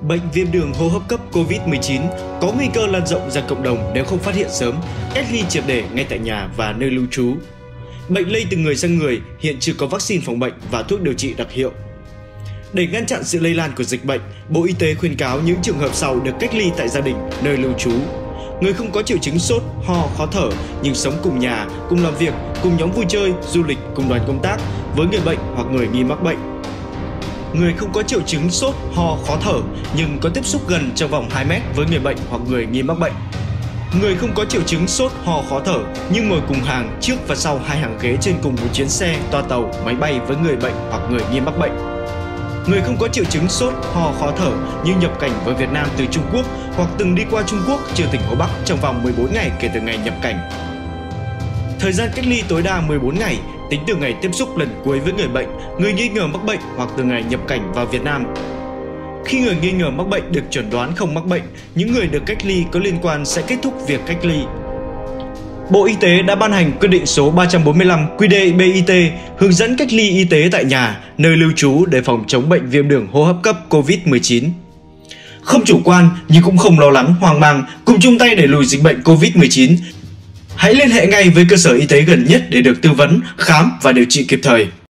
Bệnh viêm đường hô hấp cấp COVID-19 có nguy cơ lan rộng ra cộng đồng nếu không phát hiện sớm, cách ly triệt để ngay tại nhà và nơi lưu trú. Bệnh lây từ người sang người, hiện chưa có vaccine phòng bệnh và thuốc điều trị đặc hiệu. Để ngăn chặn sự lây lan của dịch bệnh, Bộ Y tế khuyến cáo những trường hợp sau được cách ly tại gia đình, nơi lưu trú. Người không có triệu chứng sốt, ho, khó thở nhưng sống cùng nhà, cùng làm việc, cùng nhóm vui chơi, du lịch, cùng đoàn công tác với người bệnh hoặc người nghi mắc bệnh. Người không có triệu chứng sốt, ho, khó thở nhưng có tiếp xúc gần trong vòng 2 mét với người bệnh hoặc người nghi mắc bệnh. Người không có triệu chứng sốt, ho, khó thở nhưng ngồi cùng hàng trước và sau 2 hàng ghế trên cùng một chuyến xe, toa tàu, máy bay với người bệnh hoặc người nghi mắc bệnh. Người không có triệu chứng sốt, ho, khó thở nhưng nhập cảnh với Việt Nam từ Trung Quốc hoặc từng đi qua Trung Quốc trừ tỉnh Hồ Bắc trong vòng 14 ngày kể từ ngày nhập cảnh. Thời gian cách ly tối đa 14 ngày, tính từ ngày tiếp xúc lần cuối với người bệnh, người nghi ngờ mắc bệnh hoặc từ ngày nhập cảnh vào Việt Nam. Khi người nghi ngờ mắc bệnh được chẩn đoán không mắc bệnh, những người được cách ly có liên quan sẽ kết thúc việc cách ly. Bộ Y tế đã ban hành quyết định số 345 QĐ-BIT hướng dẫn cách ly y tế tại nhà, nơi lưu trú để phòng chống bệnh viêm đường hô hấp cấp COVID-19. Không chủ quan nhưng cũng không lo lắng, hoang mang, cùng chung tay đẩy lùi dịch bệnh COVID-19. Hãy liên hệ ngay với cơ sở y tế gần nhất để được tư vấn, khám và điều trị kịp thời.